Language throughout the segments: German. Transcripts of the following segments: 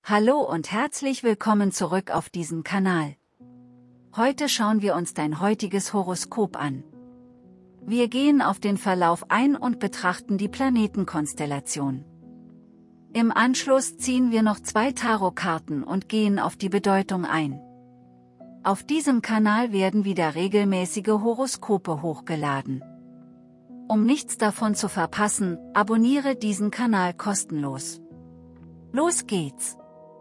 Hallo und herzlich willkommen zurück auf diesem Kanal. Heute schauen wir uns dein heutiges Horoskop an. Wir gehen auf den Verlauf ein und betrachten die Planetenkonstellation. Im Anschluss ziehen wir noch 2 Tarotkarten und gehen auf die Bedeutung ein. Auf diesem Kanal werden wieder regelmäßige Horoskope hochgeladen. Um nichts davon zu verpassen, abonniere diesen Kanal kostenlos. Los geht's!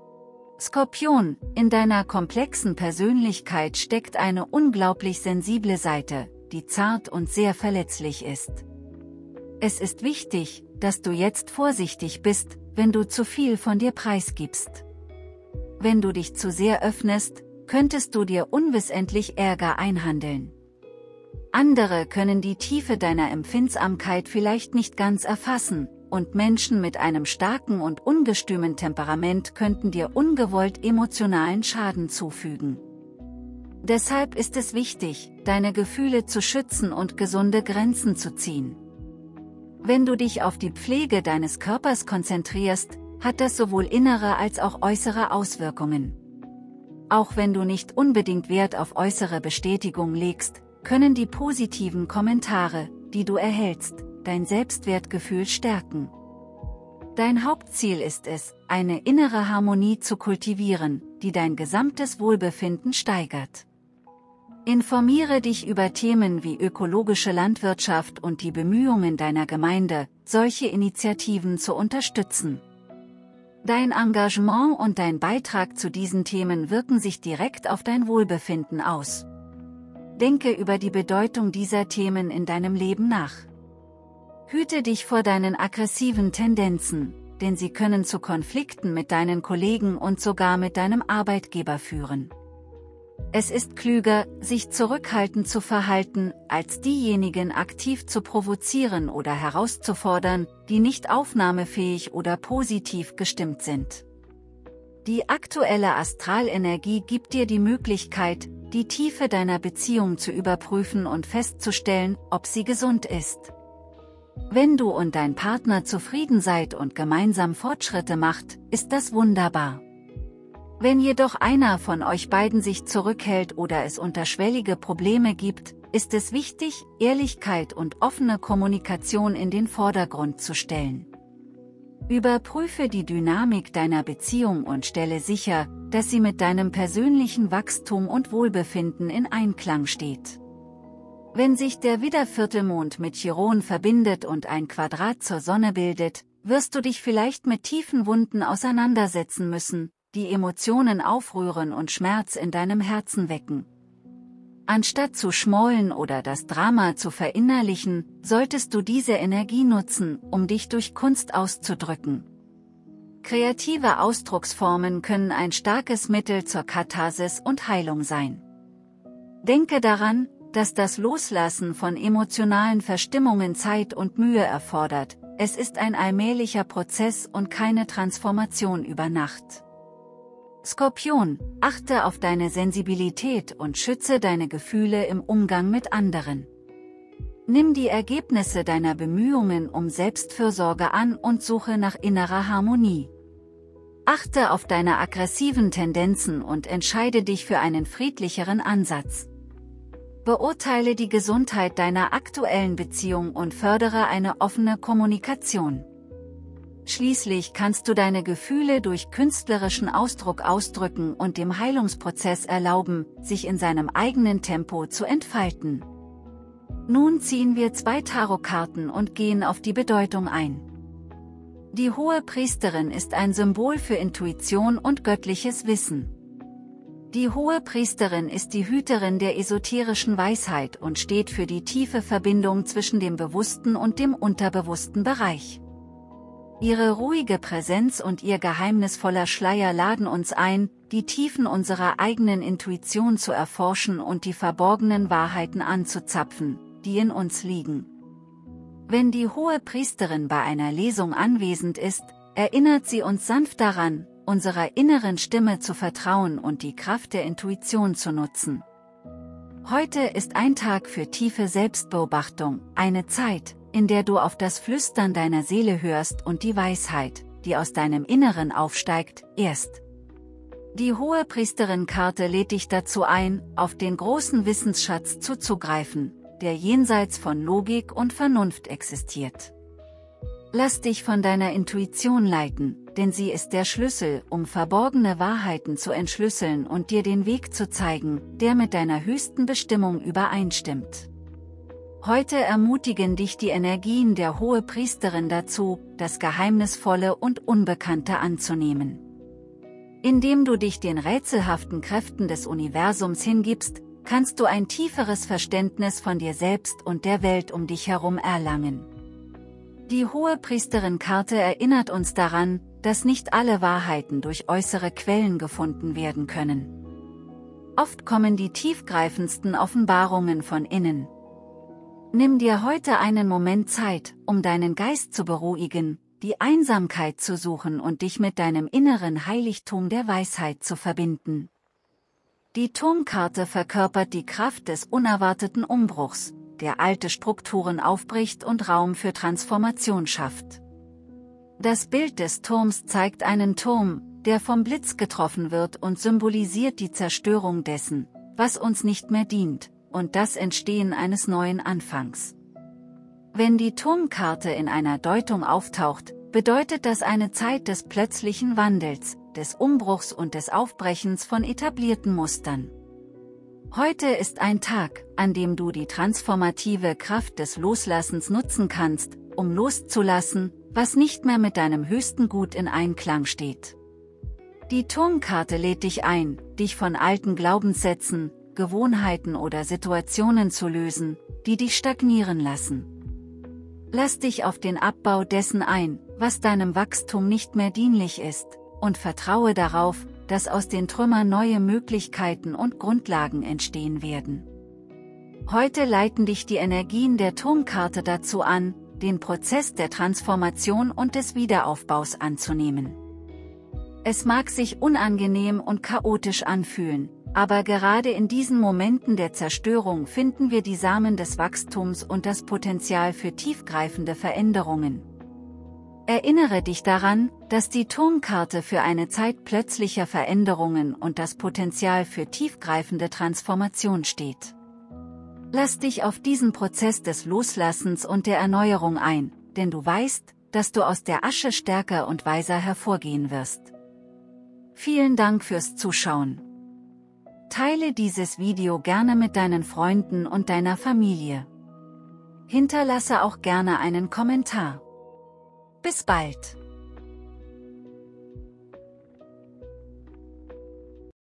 Skorpion, in deiner komplexen Persönlichkeit steckt eine unglaublich sensible Seite, die zart und sehr verletzlich ist. Es ist wichtig, dass du jetzt vorsichtig bist, wenn du zu viel von dir preisgibst. Wenn du dich zu sehr öffnest, könntest du dir unwissentlich Ärger einhandeln. Andere können die Tiefe deiner Empfindsamkeit vielleicht nicht ganz erfassen, und Menschen mit einem starken und ungestümen Temperament könnten dir ungewollt emotionalen Schaden zufügen. Deshalb ist es wichtig, deine Gefühle zu schützen und gesunde Grenzen zu ziehen. Wenn du dich auf die Pflege deines Körpers konzentrierst, hat das sowohl innere als auch äußere Auswirkungen. Auch wenn du nicht unbedingt Wert auf äußere Bestätigung legst, können die positiven Kommentare, die du erhältst, dein Selbstwertgefühl stärken. Dein Hauptziel ist es, eine innere Harmonie zu kultivieren, die dein gesamtes Wohlbefinden steigert. Informiere dich über Themen wie ökologische Landwirtschaft und die Bemühungen deiner Gemeinde, solche Initiativen zu unterstützen. Dein Engagement und dein Beitrag zu diesen Themen wirken sich direkt auf dein Wohlbefinden aus. Denke über die Bedeutung dieser Themen in deinem Leben nach. Hüte dich vor deinen aggressiven Tendenzen, denn sie können zu Konflikten mit deinen Kollegen und sogar mit deinem Arbeitgeber führen. Es ist klüger, sich zurückhaltend zu verhalten, als diejenigen aktiv zu provozieren oder herauszufordern, die nicht aufnahmefähig oder positiv gestimmt sind. Die aktuelle Astralenergie gibt dir die Möglichkeit, die Tiefe deiner Beziehung zu überprüfen und festzustellen, ob sie gesund ist. Wenn du und dein Partner zufrieden seid und gemeinsam Fortschritte macht, ist das wunderbar. Wenn jedoch einer von euch beiden sich zurückhält oder es unterschwellige Probleme gibt, ist es wichtig, Ehrlichkeit und offene Kommunikation in den Vordergrund zu stellen. Überprüfe die Dynamik deiner Beziehung und stelle sicher, dass sie mit deinem persönlichen Wachstum und Wohlbefinden in Einklang steht. Wenn sich der Widderviertelmond mit Chiron verbindet und ein Quadrat zur Sonne bildet, wirst du dich vielleicht mit tiefen Wunden auseinandersetzen müssen, die Emotionen aufrühren und Schmerz in deinem Herzen wecken. Anstatt zu schmollen oder das Drama zu verinnerlichen, solltest du diese Energie nutzen, um dich durch Kunst auszudrücken. Kreative Ausdrucksformen können ein starkes Mittel zur Katharsis und Heilung sein. Denke daran, dass das Loslassen von emotionalen Verstimmungen Zeit und Mühe erfordert. Es ist ein allmählicher Prozess und keine Transformation über Nacht. Skorpion, achte auf deine Sensibilität und schütze deine Gefühle im Umgang mit anderen. Nimm die Ergebnisse deiner Bemühungen um Selbstfürsorge an und suche nach innerer Harmonie. Achte auf deine aggressiven Tendenzen und entscheide dich für einen friedlicheren Ansatz. Beurteile die Gesundheit deiner aktuellen Beziehung und fördere eine offene Kommunikation. Schließlich kannst du deine Gefühle durch künstlerischen Ausdruck ausdrücken und dem Heilungsprozess erlauben, sich in seinem eigenen Tempo zu entfalten. Nun ziehen wir 2 Tarotkarten und gehen auf die Bedeutung ein. Die Hohepriesterin ist ein Symbol für Intuition und göttliches Wissen. Die Hohepriesterin ist die Hüterin der esoterischen Weisheit und steht für die tiefe Verbindung zwischen dem bewussten und dem unterbewussten Bereich. Ihre ruhige Präsenz und ihr geheimnisvoller Schleier laden uns ein, die Tiefen unserer eigenen Intuition zu erforschen und die verborgenen Wahrheiten anzuzapfen, die in uns liegen. Wenn die Hohepriesterin bei einer Lesung anwesend ist, erinnert sie uns sanft daran, unserer inneren Stimme zu vertrauen und die Kraft der Intuition zu nutzen. Heute ist ein Tag für tiefe Selbstbeobachtung, eine Zeit, in der du auf das Flüstern deiner Seele hörst und die Weisheit, die aus deinem Inneren aufsteigt, erst. Die Hohepriesterin-Karte lädt dich dazu ein, auf den großen Wissensschatz zuzugreifen, der jenseits von Logik und Vernunft existiert. Lass dich von deiner Intuition leiten, denn sie ist der Schlüssel, um verborgene Wahrheiten zu entschlüsseln und dir den Weg zu zeigen, der mit deiner höchsten Bestimmung übereinstimmt. Heute ermutigen dich die Energien der Hohepriesterin dazu, das Geheimnisvolle und Unbekannte anzunehmen. Indem du dich den rätselhaften Kräften des Universums hingibst, kannst du ein tieferes Verständnis von dir selbst und der Welt um dich herum erlangen. Die Hohepriesterin-Karte erinnert uns daran, dass nicht alle Wahrheiten durch äußere Quellen gefunden werden können. Oft kommen die tiefgreifendsten Offenbarungen von innen. Nimm dir heute einen Moment Zeit, um deinen Geist zu beruhigen, die Einsamkeit zu suchen und dich mit deinem inneren Heiligtum der Weisheit zu verbinden. Die Turmkarte verkörpert die Kraft des unerwarteten Umbruchs, der alte Strukturen aufbricht und Raum für Transformation schafft. Das Bild des Turms zeigt einen Turm, der vom Blitz getroffen wird und symbolisiert die Zerstörung dessen, was uns nicht mehr dient, und das Entstehen eines neuen Anfangs. Wenn die Turmkarte in einer Deutung auftaucht, bedeutet das eine Zeit des plötzlichen Wandels, des Umbruchs und des Aufbrechens von etablierten Mustern. Heute ist ein Tag, an dem du die transformative Kraft des Loslassens nutzen kannst, um loszulassen, was nicht mehr mit deinem höchsten Gut in Einklang steht. Die Turmkarte lädt dich ein, dich von alten Glaubenssätzen, Gewohnheiten oder Situationen zu lösen, die dich stagnieren lassen. Lass dich auf den Abbau dessen ein, was deinem Wachstum nicht mehr dienlich ist, und vertraue darauf, dass aus den Trümmern neue Möglichkeiten und Grundlagen entstehen werden. Heute leiten dich die Energien der Turmkarte dazu an, den Prozess der Transformation und des Wiederaufbaus anzunehmen. Es mag sich unangenehm und chaotisch anfühlen, aber gerade in diesen Momenten der Zerstörung finden wir die Samen des Wachstums und das Potenzial für tiefgreifende Veränderungen. Erinnere dich daran, dass die Turmkarte für eine Zeit plötzlicher Veränderungen und das Potenzial für tiefgreifende Transformation steht. Lass dich auf diesen Prozess des Loslassens und der Erneuerung ein, denn du weißt, dass du aus der Asche stärker und weiser hervorgehen wirst. Vielen Dank fürs Zuschauen. Teile dieses Video gerne mit deinen Freunden und deiner Familie. Hinterlasse auch gerne einen Kommentar. Bis bald!